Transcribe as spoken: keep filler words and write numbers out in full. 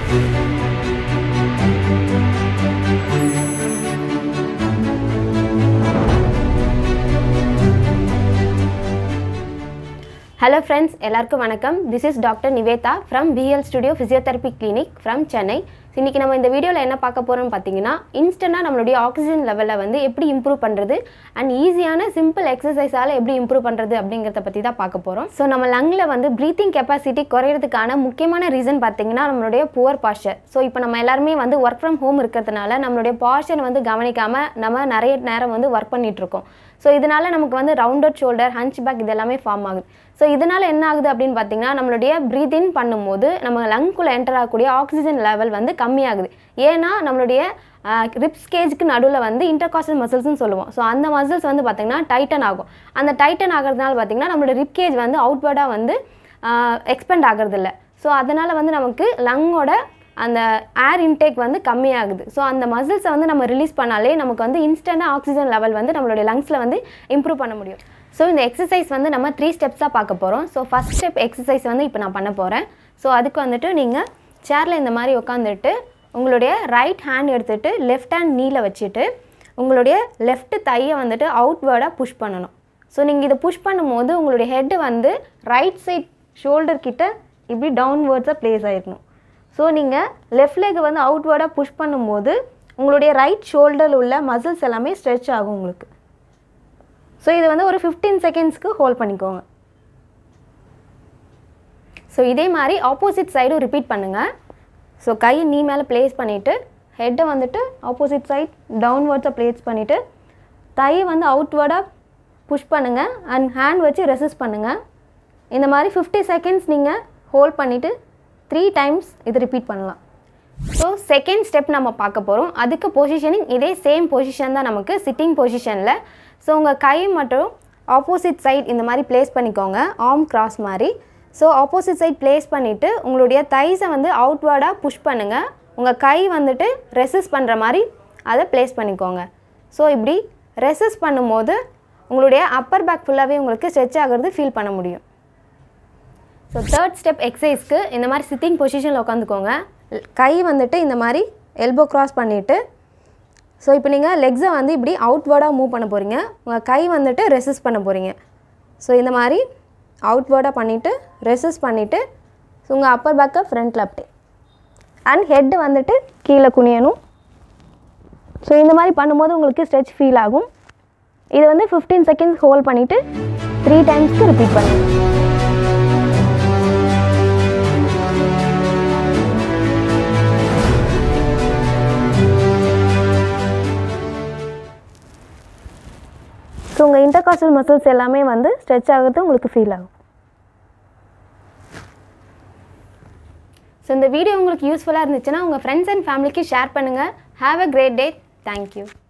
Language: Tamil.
Hello friends, எல்லாருக்கும் வணக்கம். This is Doctor Nivetha from B L Studio Physiotherapy Clinic from Chennai. இன்னைக்கு நம்ம இந்த வீடியோல என்ன பார்க்க போறோம்னு பாத்தீங்கன்னா இன்ஸ்டன்ட்டா நம்மளுடைய ஆக்ஸிஜன் லெவலை வந்து எப்படி இம்ப்ரூவ் பண்றது and ஈஸியான சிம்பிள் எக்சர்சைஸால எப்படி இம்ப்ரூவ் பண்றது அப்படிங்கறத பத்தி தான் பார்க்க போறோம். சோ நம்ம லங்ல வந்து பிரீத்திங் கெபாசிட்டி குறையிறதுக்கான முக்கியமான ரீசன் பாத்தீங்கன்னா நம்மளுடைய புவர் பாஸ்டர். சோ இப்போ நம்ம எல்லாரும் வந்து வர்க் ஃப்ரம் ஹோம் இருக்கிறதுனால நம்மளுடைய பாஸ்டர் வந்து கவனிக்காம நம்ம நிறைய நேரம் வந்து வர்க் பண்ணிட்டு இருக்கோம். சோ இதனால நமக்கு வந்து ரவுண்டட் ஷோல்டர், ஹன்ச்பேக் இதெல்லாம் ஃபார்ம் ஆகுது. சோ இதனால என்ன ஆகுது அப்படினு பாத்தீங்கன்னா நம்மளுடைய பிரீத் இன் பண்ணும்போது நம்ம லங்குக்குள்ள என்டர் ஆகக்கூடிய ஆக்ஸிஜன் லெவல் வந்து கம்மியாகுது. ஏனா நம்மளுடைய ரிப்ஸ் கேஜ்க்கு நடுவுல வந்து இன்டர்காஸ்டல் மசில்ஸ் னு சொல்லுவோம். சோ அந்த மசில்ஸ் வந்து பாத்தீங்கன்னா டைட்டன் ஆகும். அந்த டைட்டன் ஆகிறதுனால பாத்தீங்கன்னா நம்மளுடைய ரிப் கேஜ் வந்து அவுட்வர்டா வந்து எக்ஸ்பேண்ட் ஆகிறது இல்ல. சோ அதனால வந்து நமக்கு லங்கோட அந்த ஏர் இன்டேக் வந்து கம்மியாகுது. சோ அந்த மசில்ஸை வந்து நம்ம ரிலீஸ் பண்ணாலே நமக்கு வந்து இன்ஸ்டன்ட்டா ஆக்ஸிஜன் லெவல் வந்து நம்மளுடைய லங்ஸ்ல வந்து இம்ப்ரூவ் பண்ண முடியும். ஸோ இந்த எக்ஸசைஸ் வந்து நம்ம த்ரீ ஸ்டெப்ஸாக பார்க்க போகிறோம். ஸோ ஃபஸ்ட் ஸ்டெப் எக்ஸசைஸ் வந்து இப்போ நான் பண்ண போகிறேன். ஸோ அதுக்கு வந்துட்டு நீங்கள் சேரில் இந்த மாதிரி உட்காந்துட்டு உங்களுடைய ரைட் ஹேண்ட் எடுத்துகிட்டு லெஃப்ட் ஹேண்ட் நீல வச்சுட்டு உங்களுடைய லெஃப்ட் தையை வந்துட்டு அவுட்வேர்டாக புஷ் பண்ணணும். ஸோ நீங்கள் இதை புஷ் பண்ணும்போது உங்களுடைய ஹெட்டு வந்து ரைட் சைட் ஷோல்டர் கிட்ட இப்படி டவுன்வேர்ட்ஸாக ப்ளேஸ் ஆகிருக்கணும். ஸோ நீங்கள் லெஃப்ட் லெக் வந்து அவுட்வேர்டாக புஷ் பண்ணும்போது உங்களுடைய ரைட் ஷோல்டரில் உள்ள மசில்ஸ் எல்லாமே ஸ்ட்ரெச் ஆகும் உங்களுக்கு. ஸோ இது வந்து ஒரு ஃபிஃப்டீன் செகண்ட்ஸ்க்கு ஹோல்ட் பண்ணிக்கோங்க. ஸோ இதே மாதிரி ஆப்போசிட் சைடும் ரிப்பீட் பண்ணுங்கள். ஸோ கையை நீ மேலே ப்ளேஸ் பண்ணிவிட்டு ஹெட்டை வந்துட்டு ஆப்போசிட் சைட் டவுன்வர்ட்ஸாக ப்ளேஸ் பண்ணிவிட்டு தையை வந்து அவுட்வேர்டாக புஷ் பண்ணுங்கள் அண்ட் ஹேண்ட் வச்சு ரெசிஸ்ட் பண்ணுங்கள். இந்த மாதிரி ஃபிஃப்டி செகண்ட்ஸ் நீங்கள் ஹோல்ட் பண்ணிவிட்டு த்ரீ டைம்ஸ் இது ரிப்பீட் பண்ணலாம். ஸோ செகண்ட் ஸ்டெப் நம்ம பார்க்க போகிறோம். அதுக்கு பொசிஷனிங் இதே சேம் பொசிஷன் தான் நமக்கு சிட்டிங் பொசிஷனில். ஸோ உங்கள் கை மட்டும் ஆப்போசிட் சைட் இந்த மாதிரி ப்ளேஸ் பண்ணிக்கோங்க, ஆர்ம் கிராஸ் மாதிரி. ஸோ ஆப்போசிட் சைட் ப்ளேஸ் பண்ணிவிட்டு உங்களுடைய தைஸை வந்து அவுட்வேர்டாக புஷ் பண்ணுங்கள். உங்கள் கை வந்துட்டு ரெசிஸ்ட் பண்ணுற மாதிரி அதை ப்ளேஸ் பண்ணிக்கோங்க. ஸோ இப்படி ரெசிஸ்ட் பண்ணும்போது உங்களுடைய அப்பர் பேக் ஃபுல்லாகவே உங்களுக்கு ஸ்ட்ரெச் ஆகிறது ஃபீல் பண்ண முடியும். ஸோ தேர்ட் ஸ்டெப் எக்ஸசைஸ்க்கு இந்த மாதிரி சிட்டிங் பொசிஷனில் உட்காந்துக்கோங்க. கை வந்துட்டு இந்த மாதிரி எல்போ க்ராஸ் பண்ணிவிட்டு ஸோ இப்போ நீங்கள் லெக்ஸை வந்து இப்படி அவுட்வேர்டாக மூவ் பண்ண போகிறீங்க. உங்கள் கை வந்துட்டு ரெசிஸ்ட் பண்ண போகிறீங்க. ஸோ இந்த மாதிரி அவுட்வேர்டாக பண்ணிவிட்டு ரெசிஸ்ட் பண்ணிவிட்டு ஸோ உங்கள் அப்பர் பேக்கை ஃப்ரண்ட்டில் அப்படியே அண்ட் ஹெட்டு வந்துட்டு கீழே குனியணும். ஸோ இந்த மாதிரி பண்ணும்போது உங்களுக்கு ஸ்ட்ரெச் ஃபீல் ஆகும். இது வந்து ஃபிஃப்டீன் செகண்ட்ஸ் ஹோல்ட் பண்ணிவிட்டு த்ரீ டைம்ஸ்க்கு ரிப்பீட் பண்ணுங்கள். ஸோ உங்கள் இன்டர்காஸ்டல் மசில்ஸ் எல்லாமே வந்து ஸ்ட்ரெச் ஆகிறது உங்களுக்கு ஃபீல் ஆகும். ஸோ இந்த வீடியோ உங்களுக்கு யூஸ்ஃபுல்லாக இருந்துச்சுன்னா உங்கள் ஃப்ரெண்ட்ஸ் அண்ட் ஃபேமிலிக்கு ஷேர் பண்ணுங்கள். Have a great day. Thank you.